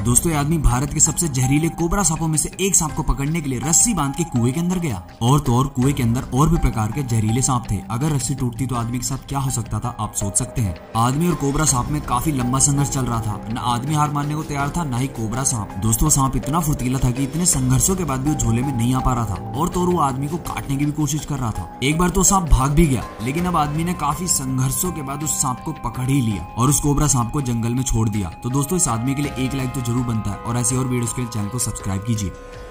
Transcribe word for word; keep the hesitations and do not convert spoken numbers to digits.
दोस्तों ये आदमी भारत के सबसे जहरीले कोबरा सांपों में से एक सांप को पकड़ने के लिए रस्सी बांध के कुएं के अंदर गया। और तो और कुएं के अंदर और भी प्रकार के जहरीले सांप थे। अगर रस्सी टूटती तो आदमी के साथ क्या हो सकता था आप सोच सकते हैं। आदमी और कोबरा सांप में काफी लंबा संघर्ष चल रहा था। न आदमी हार मानने को तैयार था, न ही कोबरा सांप। दोस्तों सांप इतना फुर्तीला था कि इतने संघर्षों के बाद भी वो झोले में नहीं आ पा रहा था और तो और वो आदमी को काटने की भी कोशिश कर रहा था। एक बार तो सांप भाग भी गया, लेकिन अब आदमी ने काफी संघर्षों के बाद उस सांप को पकड़ ही लिया और उस कोबरा सांप को जंगल में छोड़ दिया। तो दोस्तों इस आदमी के लिए एक लाइक तो जरूर बनता है और ऐसी और वीडियोस के लिए चैनल को सब्सक्राइब कीजिए।